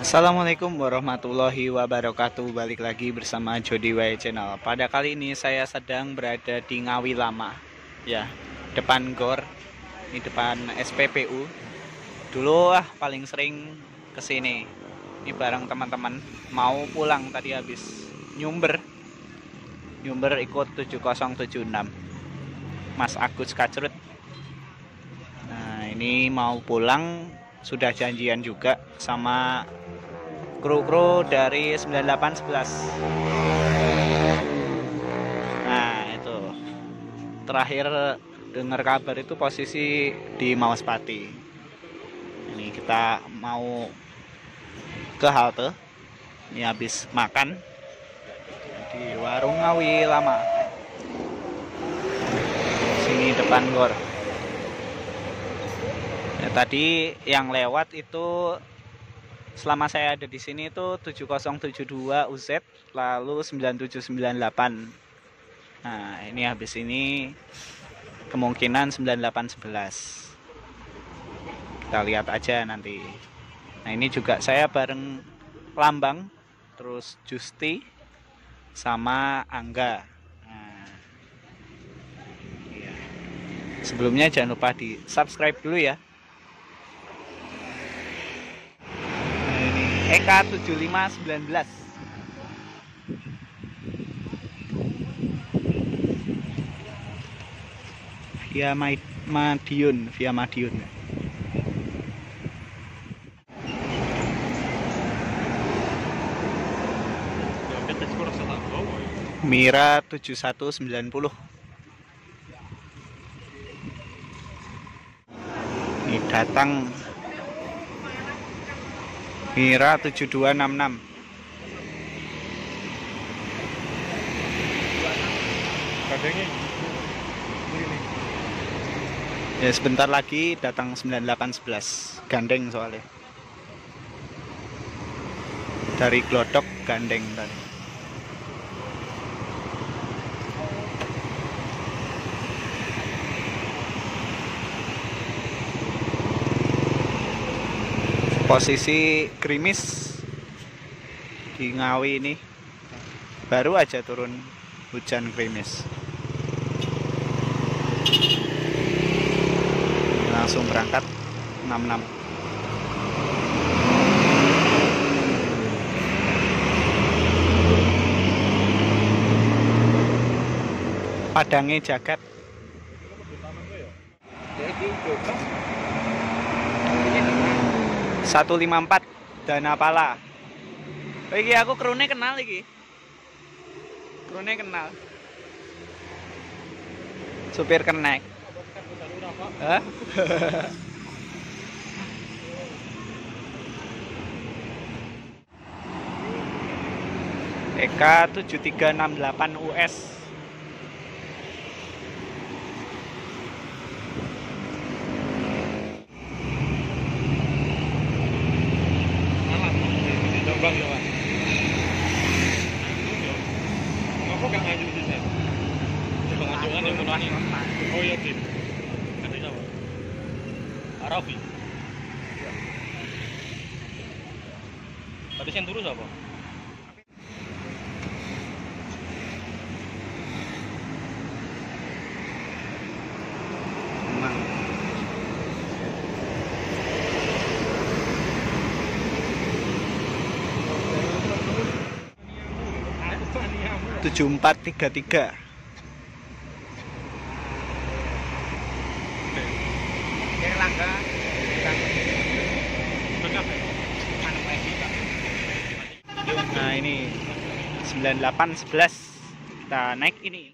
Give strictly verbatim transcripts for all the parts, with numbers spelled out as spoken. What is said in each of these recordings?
Assalamualaikum warahmatullahi wabarakatuh. Balik lagi bersama Jody Y Channel. Pada kali ini saya sedang berada di Ngawi Lama, ya, depan Gor. Ini depan S P P U. Dulu ah paling sering kesini. Ini bareng teman-teman. Mau pulang tadi habis nyumber. Nyumber ikut tujuh nol tujuh enam. Mas Agus Kacrut. Nah, ini mau pulang, sudah janjian juga sama kru-kru dari sembilan delapan sebelas. Nah, itu terakhir dengar kabar itu posisi di Mauspati. Ini kita mau ke halte. Ini habis makan di warung Ngawi Lama. Sini depan Gor. Ya, tadi yang lewat itu selama saya ada di sini itu tujuh nol tujuh dua U Z, lalu sembilan tujuh sembilan delapan. Nah, ini habis ini kemungkinan sembilan delapan sebelas. Kita lihat aja nanti. Nah, ini juga saya bareng Lambang, terus Justi sama Angga. Nah, iya. Sebelumnya jangan lupa di subscribe dulu ya. E K tujuh lima satu sembilan. Via Madiun, via Madiun. Mira tujuh satu sembilan nol. Ini datang Mira tujuh dua enam enam. Ya, sebentar lagi datang sembilan delapan sebelas. Gandeng soalnya. Dari Glodok gandeng tadi. Posisi gerimis di Ngawi ini, baru aja turun hujan gerimis. Langsung berangkat enam enam. Padangnya jagat. satu lima empat Dana Pala. Oh, iki aku krune kenal iki. Krune kenal. Supir kenek. Hah? E K tujuh tiga enam delapan U S. Bang, ya, Pak. Ngapa gak ngaju di sini? Coba ngajukan yang menani. Oh iya, Dim. Kata siapa? Arafi. Tadi yang turun siapa? tujuh empat tiga tiga. Nah, ini sembilan delapan sebelas. Kita naik ini.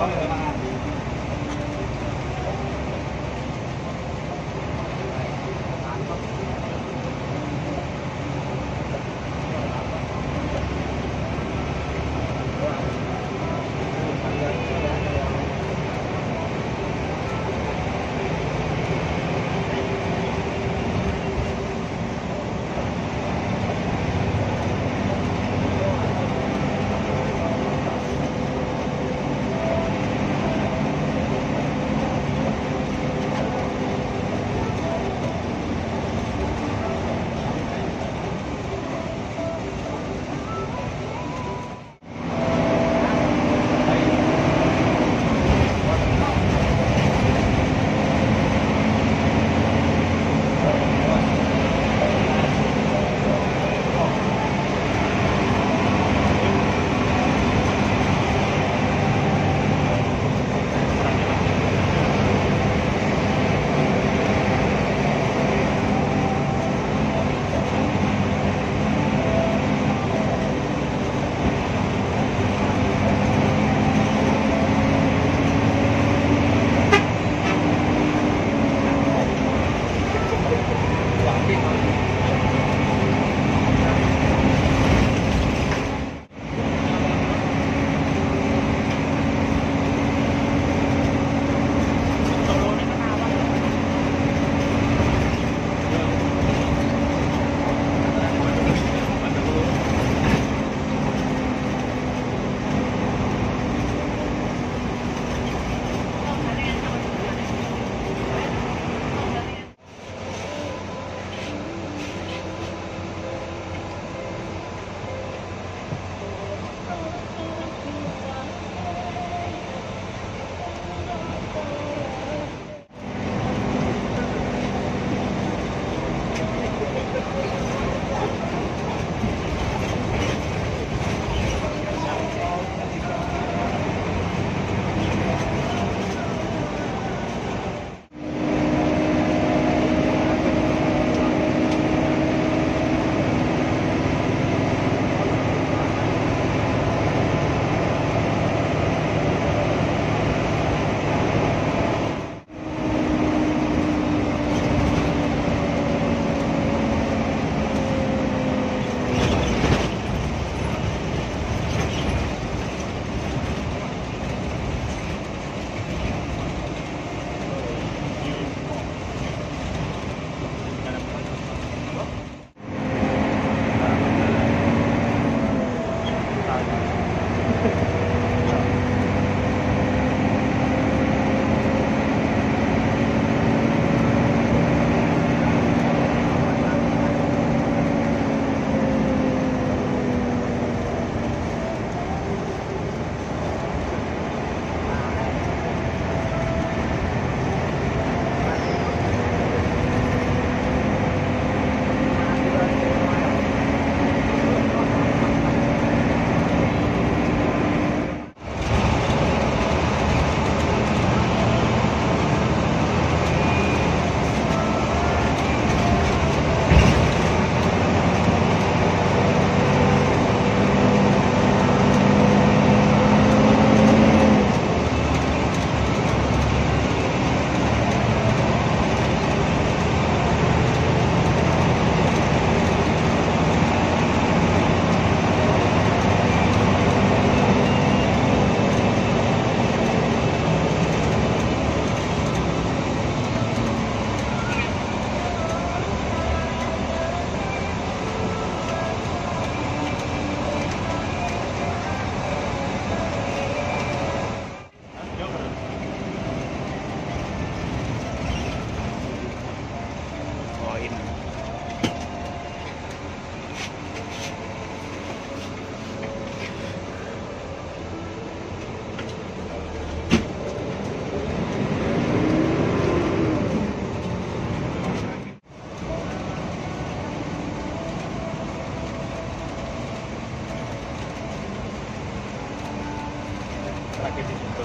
terakhir di situ.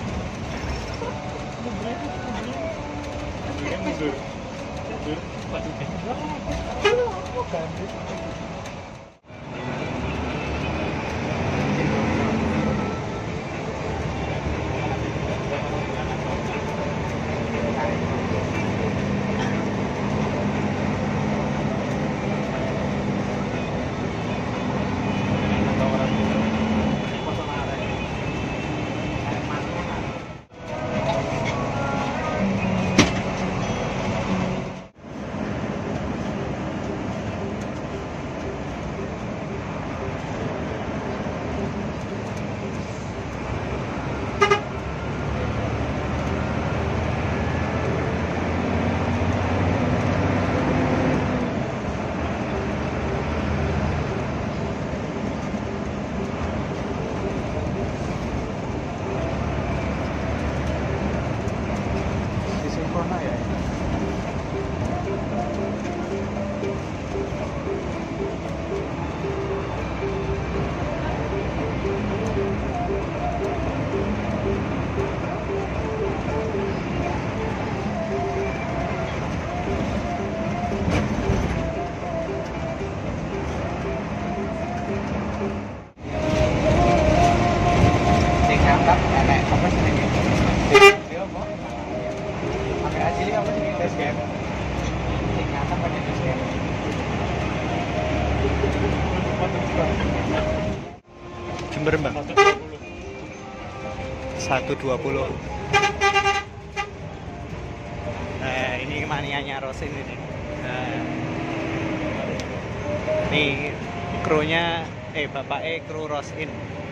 Akhirnya mundur. Mundur, waduh. Jember Mbak. satu dua puluh. Nah, ini manianya Rosin ini. Nah, ini krunya eh bapak eh kru Rosin.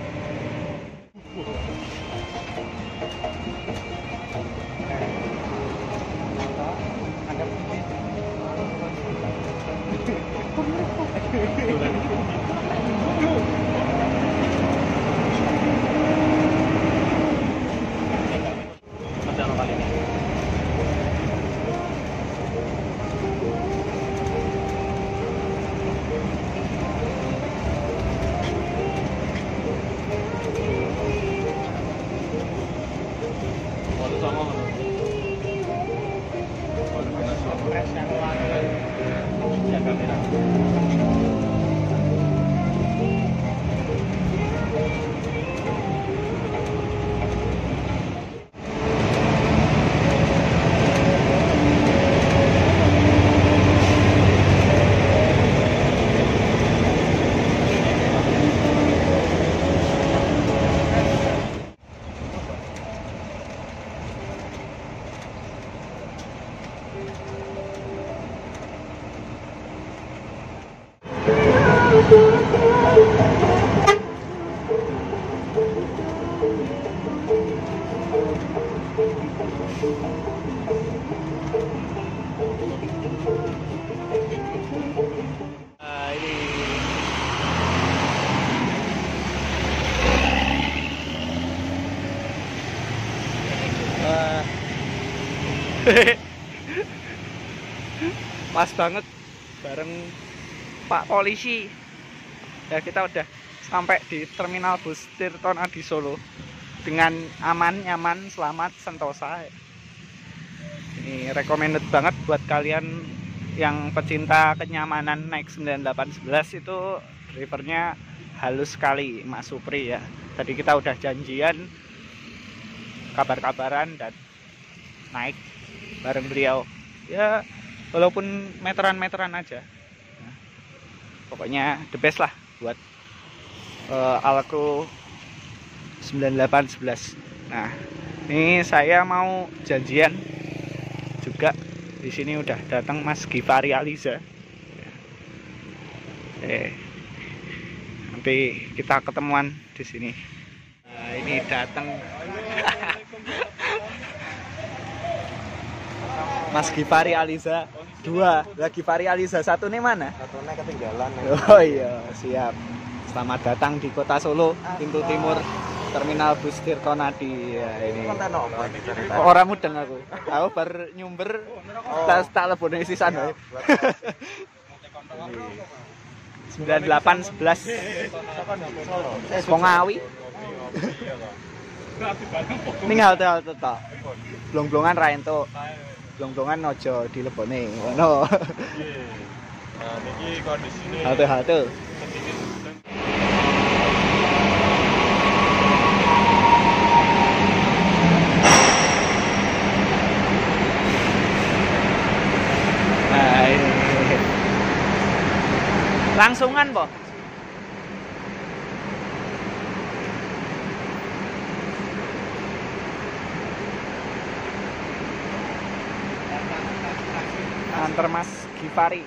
Nah, ini uh, pas banget bareng Pak Polisi. Ya, kita udah sampai di terminal bus Tirtonadi Solo dengan aman, nyaman, selamat, sentosa. Ini recommended banget buat kalian yang pecinta kenyamanan naik sembilan delapan sebelas. Itu drivernya halus sekali, Mas Supri ya. Tadi kita udah janjian kabar-kabaran dan naik bareng beliau. Ya, walaupun meteran-meteran aja. Nah, pokoknya the best lah buat uh, Alkru sembilan delapan sebelas. Nah, ini saya mau janjian juga. Di sini udah datang Mas Givari Aliza. Eh, nanti kita ketemuan di sini. Nah, ini datang Mas Givari Aliza dua. Lah Givari Aliza satu nih mana? Satunya ketinggalan. Oh iya, siap. Selamat datang di Kota Solo, pintu timur terminal bus Tirtonadi. Ya, ini. Orang mudeng aku. Aku bar nyumber tas tak lebone sisan wae. sembilan delapan sebelas Pongawi. Ning halte-halte tok. Blong-blongan ra entuk. Blong-blongan aja dilebone ngono. Nah, niki kondisine Halte-halte. Nah, ini. Langsungan, po. Antar Mas Givari.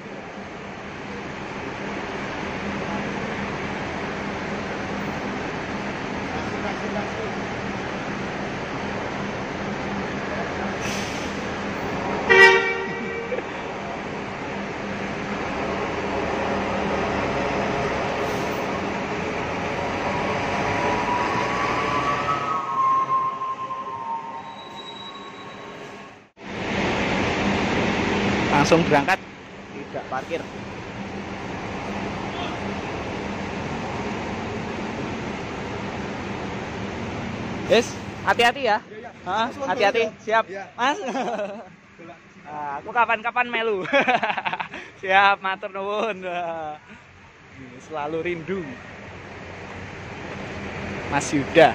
Langsung berangkat, tidak parkir. Yes, hati-hati ya. Hati-hati, siap, Mas. Nah, aku kapan-kapan melu. Siap, matur nuwun. Selalu rindu, Mas Yuda.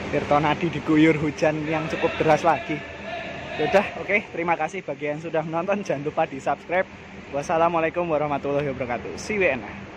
Tirto Nadi diguyur hujan yang cukup deras lagi. Yaudah, oke, okay, terima kasih bagi yang sudah menonton. Jangan lupa di subscribe. Wassalamualaikum warahmatullahi wabarakatuh. See you.